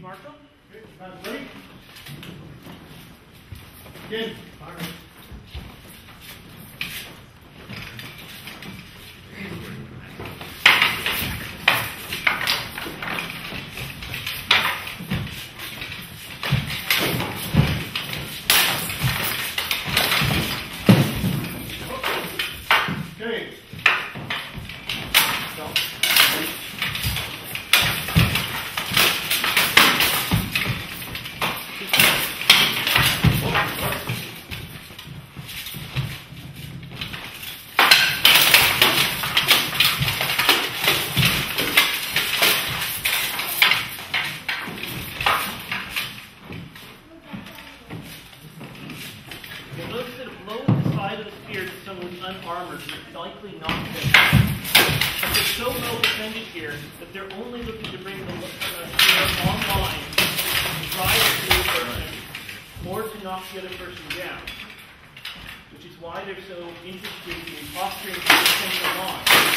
Marshall. Okay, that's ready. Again. Fire. Okay. Unarmored is likely not good. But they're so well defended here that they're only looking to bring the spear online to drive through a person or to knock the other person down, which is why they're so interested in posturing to the central line.